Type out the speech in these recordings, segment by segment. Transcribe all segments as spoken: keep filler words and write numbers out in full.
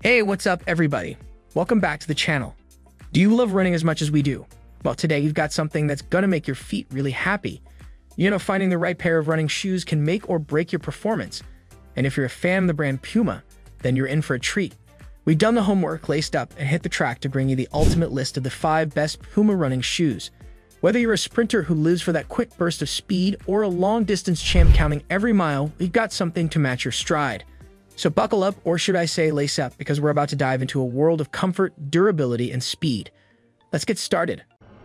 Hey, what's up everybody? Welcome back to the channel. Do you love running as much as we do? Well, today you've got something that's gonna make your feet really happy. You know, finding the right pair of running shoes can make or break your performance. And if you're a fan of the brand Puma, then you're in for a treat. We've done the homework, laced up, and hit the track to bring you the ultimate list of the five best Puma running shoes. Whether you're a sprinter who lives for that quick burst of speed or a long-distance champ counting every mile, we've got something to match your stride. So buckle up, or should I say lace up, because we're about to dive into a world of comfort, durability, and speed. Let's get started.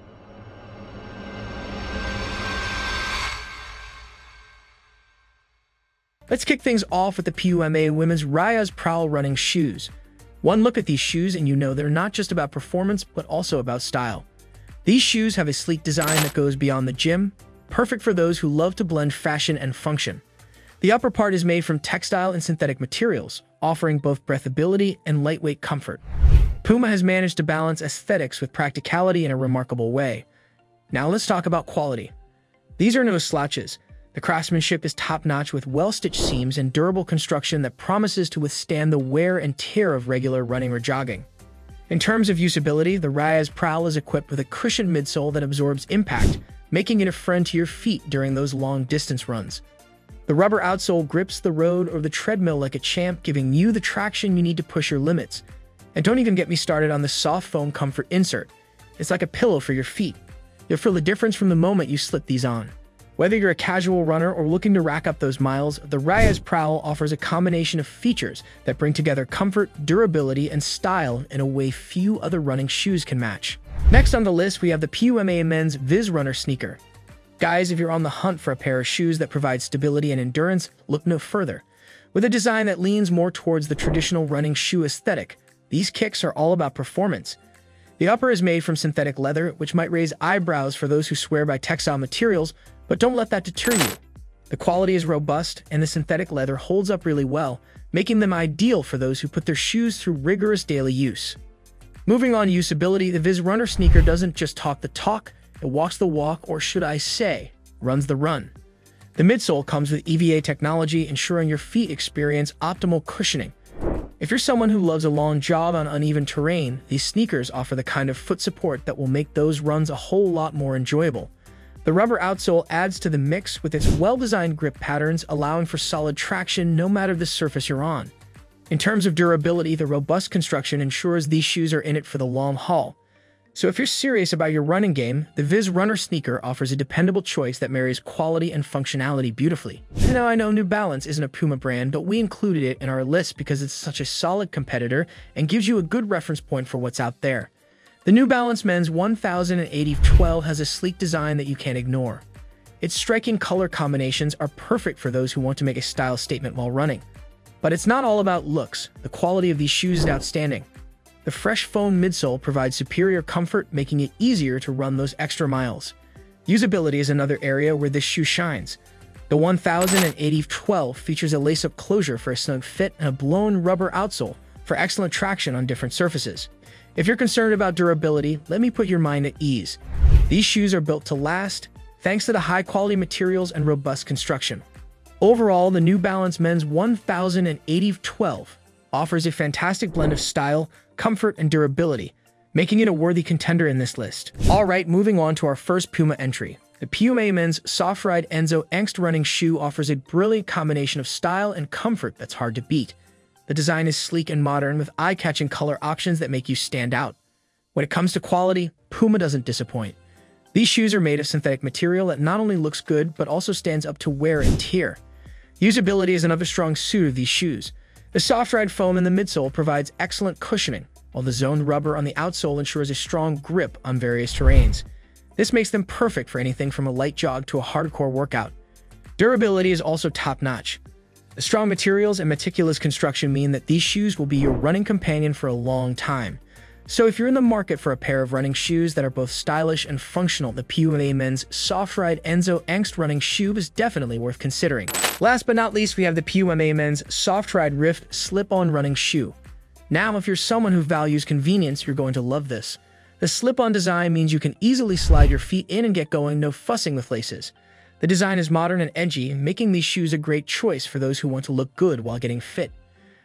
Let's kick things off with the Puma Women's Riaze Prowl Running Shoes. One look at these shoes and you know they're not just about performance, but also about style. These shoes have a sleek design that goes beyond the gym, perfect for those who love to blend fashion and function. The upper part is made from textile and synthetic materials, offering both breathability and lightweight comfort. Puma has managed to balance aesthetics with practicality in a remarkable way. Now let's talk about quality. These are no slouches. The craftsmanship is top-notch with well-stitched seams and durable construction that promises to withstand the wear and tear of regular running or jogging. In terms of usability, the Riaze Prowl is equipped with a cushioned midsole that absorbs impact, making it a friend to your feet during those long-distance runs. The rubber outsole grips the road or the treadmill like a champ, giving you the traction you need to push your limits. And don't even get me started on the soft foam comfort insert. It's like a pillow for your feet. You'll feel the difference from the moment you slip these on. Whether you're a casual runner or looking to rack up those miles, the Riaze Prowl offers a combination of features that bring together comfort, durability, and style in a way few other running shoes can match. Next on the list, we have the Puma Men's Viz Runner Sneaker. Guys, if you're on the hunt for a pair of shoes that provide stability and endurance, look no further. With a design that leans more towards the traditional running shoe aesthetic, these kicks are all about performance. The upper is made from synthetic leather, which might raise eyebrows for those who swear by textile materials, but don't let that deter you. The quality is robust, and the synthetic leather holds up really well, making them ideal for those who put their shoes through rigorous daily use. Moving on to usability, the Viz Runner sneaker doesn't just talk the talk, it walks the walk, or should I say, runs the run. The midsole comes with E V A technology, ensuring your feet experience optimal cushioning. If you're someone who loves a long jog on uneven terrain, these sneakers offer the kind of foot support that will make those runs a whole lot more enjoyable. The rubber outsole adds to the mix with its well-designed grip patterns, allowing for solid traction no matter the surface you're on. In terms of durability, the robust construction ensures these shoes are in it for the long haul. So if you're serious about your running game, the Viz Runner sneaker offers a dependable choice that marries quality and functionality beautifully. Now, I know New Balance isn't a Puma brand, but we included it in our list because it's such a solid competitor and gives you a good reference point for what's out there. The New Balance Men's one thousand eighty twelve has a sleek design that you can't ignore. Its striking color combinations are perfect for those who want to make a style statement while running. But it's not all about looks. The quality of these shoes is outstanding. The fresh foam midsole provides superior comfort, making it easier to run those extra miles. Usability is another area where this shoe shines. The one thousand eighty twelve features a lace-up closure for a snug fit and a blown rubber outsole for excellent traction on different surfaces. If you're concerned about durability, let me put your mind at ease. These shoes are built to last, thanks to the high-quality materials and robust construction. Overall, the New Balance Men's one thousand eighty twelve offers a fantastic blend of style, comfort, and durability, making it a worthy contender in this list. Alright, moving on to our first Puma entry. The Puma Men's Softride Enzo Angst Running Shoe offers a brilliant combination of style and comfort that's hard to beat. The design is sleek and modern with eye-catching color options that make you stand out. When it comes to quality, Puma doesn't disappoint. These shoes are made of synthetic material that not only looks good, but also stands up to wear and tear. Usability is another strong suit of these shoes. The Softride foam in the midsole provides excellent cushioning, while the zoned rubber on the outsole ensures a strong grip on various terrains. This makes them perfect for anything from a light jog to a hardcore workout. Durability is also top-notch. The strong materials and meticulous construction mean that these shoes will be your running companion for a long time. So if you're in the market for a pair of running shoes that are both stylish and functional, the Puma Men's Softride Enzo Angst Running Shoe is definitely worth considering. Last but not least, we have the Puma Men's Softride Rift Slip-On Running Shoe. Now, if you're someone who values convenience, you're going to love this. The slip-on design means you can easily slide your feet in and get going, no fussing with laces. The design is modern and edgy, making these shoes a great choice for those who want to look good while getting fit.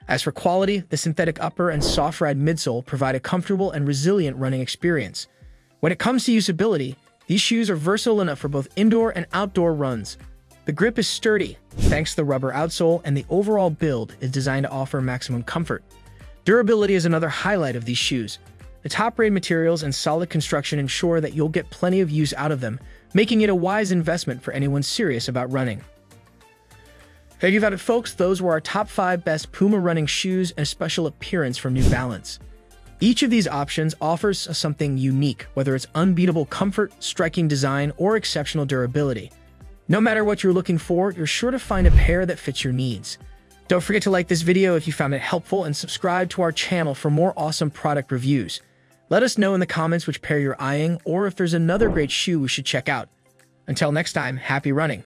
As for quality, the synthetic upper and Softride midsole provide a comfortable and resilient running experience. When it comes to usability, these shoes are versatile enough for both indoor and outdoor runs. The grip is sturdy, thanks to the rubber outsole, and the overall build is designed to offer maximum comfort. Durability is another highlight of these shoes. The top-grade materials and solid construction ensure that you'll get plenty of use out of them, making it a wise investment for anyone serious about running. There you've it, folks. Those were our top five best Puma running shoes and a special appearance from New Balance. Each of these options offers us something unique, whether it's unbeatable comfort, striking design, or exceptional durability. No matter what you're looking for, you're sure to find a pair that fits your needs. Don't forget to like this video if you found it helpful and subscribe to our channel for more awesome product reviews. Let us know in the comments which pair you're eyeing or if there's another great shoe we should check out. Until next time, happy running!